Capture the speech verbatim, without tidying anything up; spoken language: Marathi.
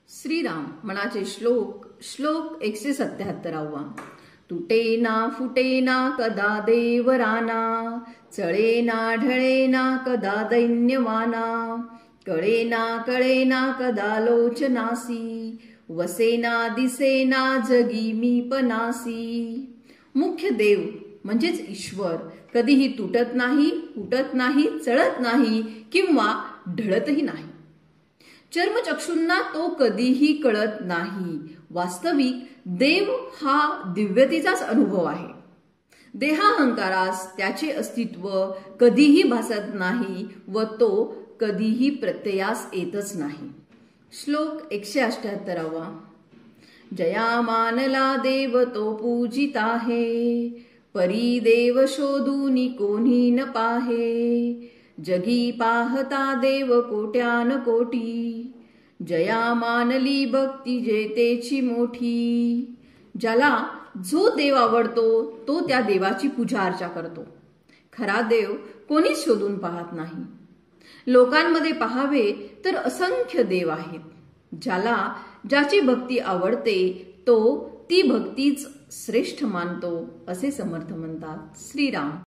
श्रीराम मनाचे श्लोक श्लोक एकशे सत्याहत्तरावा। तुटेना फुटेना कदा देवराना, चळेना ढळेना कदा दैन्यवाना, कळेना कळेना कदा लोचनासी, वसेना दिसेना जगी मी पनासी। मुख्य देव म्हणजेच ईश्वर कधीही तुटत नाही, फुटत नाही, चळत नाही किंवा ढळतही नाही। चर्मचक्षुंना तो कधीही कळत नाही। वास्तविक देव हा दिव्यतेचाच अनुभव आहे। देहाहंकारास त्याचे अस्तित्व कधीही भासत नाही व तो कधीही प्रत्ययास येतच नाही। श्लोक एकशे अठ्ठ्याहत्तरावा। जया मानला देव तो पूजित आहे, परी देव शोधून कोणी न पाहे। जगी पाहता देव कोट्यान कोटी, जया मानली भक्ती जेतेची मोठी। ज्याला जो देव आवडतो तो त्या देवाची पूजा अर्चा करतो। खरा देव कोणीच शोधून पाहत नाही। लोकांमध्ये पाहावे तर असंख्य देव आहेत। ज्याला ज्याची भक्ती आवडते तो ती भक्तीच श्रेष्ठ मानतो असे समर्थ म्हणतात। श्रीराम।